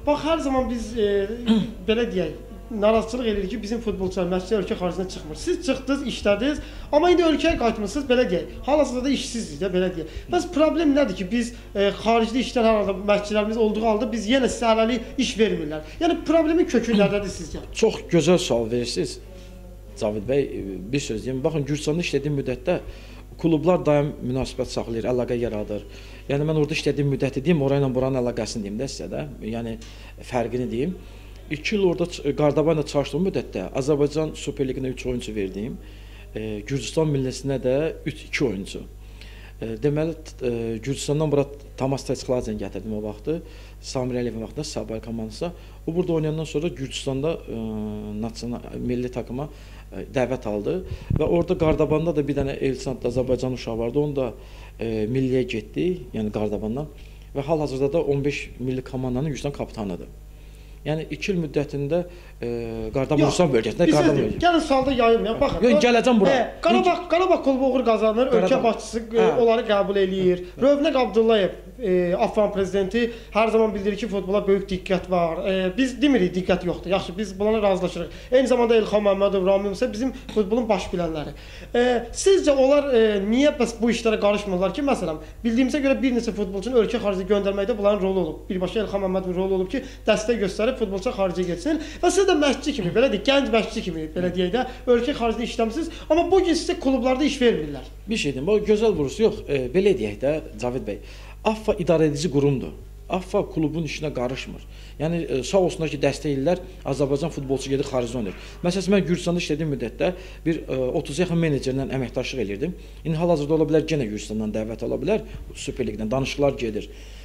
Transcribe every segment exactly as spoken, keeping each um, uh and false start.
Bax, hər zaman biz e, belə deyək, narazıçılıq edirik ki, bizim futbolçular məşqçilər ölkə xaricinə çıxmır. Siz çıxdınız, işlədiniz, amma indi ölkəyə qayıtmısınız, belə deyək. Hal-hazırda da işsizsiniz də, belə deyək. Bəs problem nədir ki, biz e, xaricdə işləyən hər halda məşqçilərimiz olduğu halda biz yenə sizə hələlik iş vermirlər. Yəni problemin kökü nədədir sizcə? Çox gözəl sual verirsiniz Cavid bəy. Bir söz deyim, baxın, Gürcüstanda işlədiyim müddətdə klublar daim münasibət saxlayır, əlaqə yaradır. Yəni mən orada işlədiyim müddəti deyim, orayla buranın əlaqəsini deyim də sizə də. Yəni fərqini deyim. İki il orada Qardabayla çalışdığım müddətdə Azərbaycan Super Liqinə üç oyuncu verdim. E, Gürcüstan millisinə də iki oyuncu. E, deməli, e, Gürcüstandan bura Tamas Təçxladzen gətirdim o vaxtı. Samir Əliyevin vaxtında Sabay komandasına. O burada oynayandan sonra Gürcüstanda e, nasional milli takıma e, dəvət aldı və orada Qardabanda da bir dənə Elçin Azərbaycan uşağı vardı. Onu da e, milliyə getdi, yəni Qardabandan və hal-hazırda da on beş milli komandanın Gürcüstan kapitanıdır. Yəni iki il müddətində e, Qardaban Ruslan bölgəsində Qardaban bölgəsində. Gəlin sualda yayılmayın. Baxın. Yox, gələcəm bura. Hə, Qarabağ Qarabağ klubu uğur qazanır, ölkə başçısı e, onları qəbul eləyir. Rövnəq Abdullayev, e, Afgan prezidenti hər zaman bildirir ki, futbola böyük diqqət var. E, biz demirik diqqət yoxdur. Yaxşı, biz bunlarla razılaşırıq. Eyni zamanda İlham Məmmədov, Ramil isə bizim futbolun baş bilənləri. E, sizcə onlar e, niyə bəs bu işlərə qarışmırlar ki, məsələn, bildiyimizə görə bir neçə futbolçunu ölkə xaricində göndərməkdə bunların rolu olub. Birbaşa İlham Məmmədovun rolu olub ki, dəstək göstərib futbolçular xaricə getsin və siz də məşqçi kimi, belə deyək, gənc məşqçi kimi, belə deyək də, ölkə xaricində işləmisiniz, amma bu gün sizə klublarda iş vermirlər. Bir şey deyim, bu gözəl vurursu yox, e, belə deyək də Cavid bəy, AFFA idarəedici qurumdur. AFFA klubun işinə qarışmır. Yəni e, sağ olsunlar ki, dəstək edirlər, Azərbaycan futbolçu gedir xaricdə oynayır. Məsələn, mən Gürcüstanda işlədiyim müddətdə bir e, otuz yaxın menecerlə əməkdaşlıq edirdim. İndi hal-hazırda ola bilər yenə Gürcüstandan dəvət ala bilər, Super Liqdən danışıqlar gedir.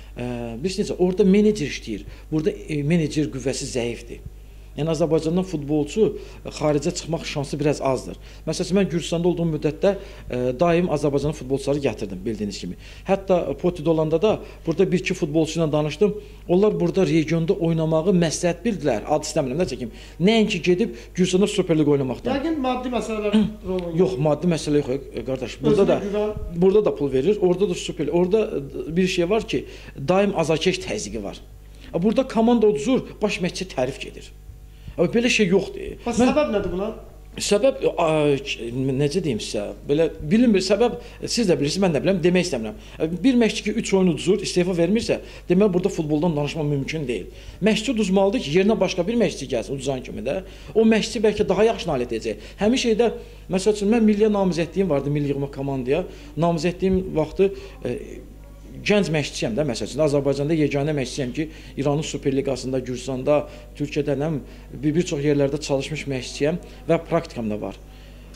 Biz necə, orada menecer işləyir, burada e, menecer qüvvəsi zəifdir. Yəni Azərbaycandan futbolçu xaricə çıxmaq şansı biraz azdır. Məsələn, mən Gürcüstanda olduğum müddətdə e, daim Azərbaycanın futbolçuları gətirdim, bildiyiniz kimi. Hətta Potidə olanda da burada bir-iki futbolçu ilə danışdım. Onlar burada regionda oynamağı məsləhət bildilər. Ad istəmirəm, nə çəkim. Nəinki gedib Gürcüstanda Super Liq oynamaqdan. Yəqin maddi məsələlər rol oynayır. Yox, maddi məsələ yox, qardaş. Burada da güven... burada da pul verir, orada da Super Liq. Orada bir şey var ki, daim azarkeş təzyiqi var. Burada komanda uduzur, baş məşqçi tərif gedir. Amma belə şey yoxdur. Bəs səbəb nədir buna? Səbəb, a, necə deyim sizə, belə bilinmir, səbəb siz də bilirsiniz, mən də bilirəm, demək istəmirəm. Bir məşqçi ki, üç oyun uduzur, istefa vermirsə, deməli burada futboldan danışmaq mümkün deyil. Məşqçi uduzmalıdır ki, yerinə başqa bir məşqçi gəlsin, uduzan kimi də. O məşqçi bəlkə daha yaxşı nail edəcək. Həmin şeydə, məsəl üçün, mən milliyə namizədliyim vardı, milli yığma komandaya. Namizədliyim vaxtı e, gənc məşqçiyəm də, məsəl üçün, Azərbaycanda yeganə məşqçiyəm ki, İranın Super Liqasında, Gürcüstanda, Türkiyədə bir çox yerlərdə çalışmış məşqçiyəm və praktikam da var.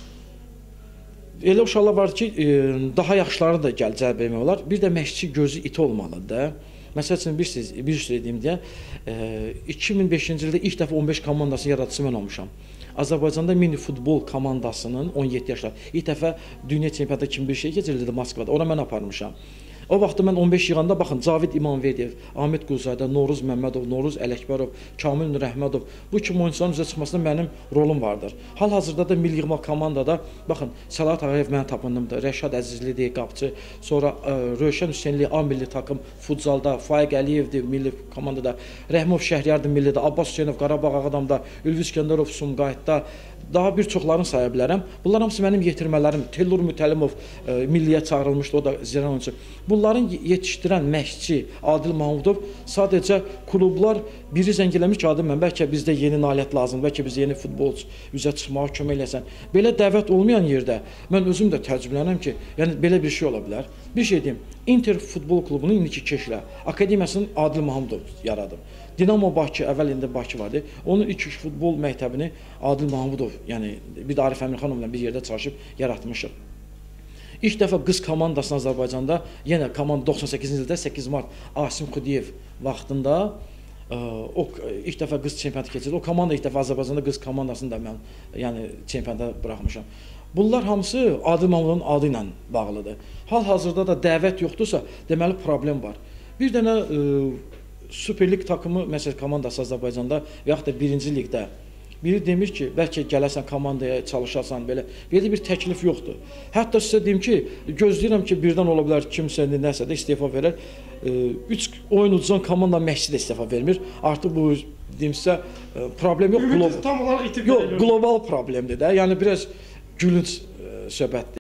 Elə uşaqlar var ki, daha yaxşıları da gəl cəlb etmək olar. Bir də məşqçi gözü iti olmalıdır da. Məsəl üçün, bir, bir şey deyim deyə, iki min beşinci ildə ilk dəfə on beş komandasının yaradıcısı mən olmuşam. Azərbaycanda mini futbol komandasının on yeddi yaşlar ilk dəfə dünya çempionatında kim bir şey keçirildi Moskvada, ona mən aparmışam. O vaxtda mən on beş yığanda, baxın, Cavid İmanverdiyev, Ahmet Qulzadə, Noruz Məmmədov, Noruz Ələkbərov, Kamil Nurəhmədov, bu kimi oyuncuların üzrə çıxmasında mənim rolum vardır. Hal-hazırda da milli yığma komandada, baxın, Səlahat Ağayev mənə tapındımdır, Rəşad Əzizlidir, qapçı, sonra ə, Rövşən Hüseynli A milli takım futzalda, Faiq Əliyevdir milli komandada, Rəhmov Şəhriyardır millidə, Abbas Hüseynov Qarabağ Ağadamda, Ülvi İskəndərov Sumqayıtda, daha bir çoxlarını saya bilərəm. Bunlar hamısı mənim yetirmələrim. Tellur Mütəlimov e, milliyə çağırılmışdı, o da zirən oyuncu. Bunların yetişdirən məşqçi Adil Mahmudov sadəcə klublar biri zəng eləmiş ki, adım mən, bəlkə bizdə yeni nailiyyət lazımdır, bəlkə bizdə yeni futbolçu üzə çıxmağa kömək eləsən. Belə dəvət olmayan yerdə mən özüm də təcrübələnirəm ki, yəni belə bir şey ola bilər. Bir şey deyim, Inter futbol klubunun indiki Keşlə akademiyasını Adil Mahmudov yaradı. Dinamo Bakı, əvvəl indi Bakı vardı. Onun ilk futbol məktəbini Adil Mahmudov, yəni bir də Arif Əmirxanovla bir yerdə çalışıb yaratmışıq. İlk dəfə qız komandasını Azərbaycanda, yenə komanda doxsan səkkizinci ildə səkkiz mart Asim Xudiyev vaxtında ə, o ilk dəfə qız çempionatı keçirdi. O komanda ilk dəfə Azərbaycanda qız komandasını da mən yəni çempionata buraxmışam. Bunlar hamısı Adil Mahmudovun adı ilə bağlıdır. Hal-hazırda da dəvət yoxdursa, deməli problem var. Bir dənə ə, Super Lig takımı, məsələn, komandası Azərbaycanda və yaxud da birinci liqdə biri demir ki, bəlkə gələsən komandaya çalışasan, belə, belə bir təklif yoxdur. Hətta sizə deyim ki, gözləyirəm ki, birdən ola bilər kimsə nəsə də istefa verər. üç oyun udzan komanda məşqçi də istefa vermir. Artıq bu deyimsə problem yox, Ümidi tam olaraq itib yox, qlobal problemdir də. Yəni biraz gülünc söhbətdir.